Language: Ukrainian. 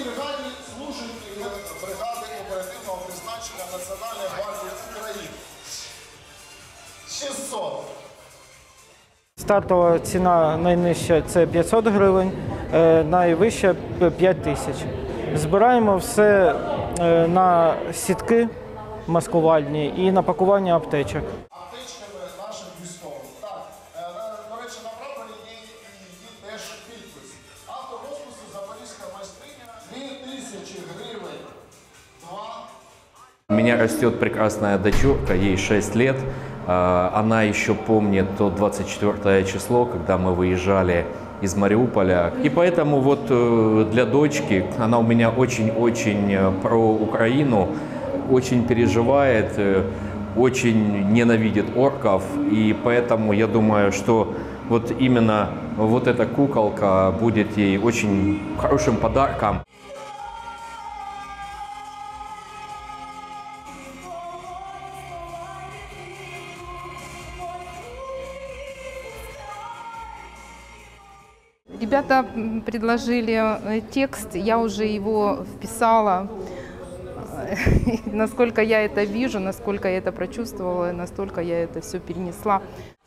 бригаді служить бригади оперативного призначення Національної гвардії України. 600. Стартова ціна найнижча – це 500 гривень, найвища – 5 тисяч. Збираємо все на сітки маскувальні і на пакування аптечок. Аптечками нашим військовим. Так, до речі, на прапорі є теж підпис. Автор розпису Запорізька майстриня, 2000 гривень. У меня растет прекрасная дочурка, ей 6 лет. Она еще помнит то 24 число, когда мы выезжали из Мариуполя. И поэтому вот для дочки, она у меня очень-очень про Украину, очень переживает, очень ненавидит орков. И поэтому я думаю, что вот именно вот эта куколка будет ей очень хорошим подарком. Ребята предложили текст, я уже его вписала. Насколько я это вижу, насколько я это прочувствовала, настолько я это все перенесла.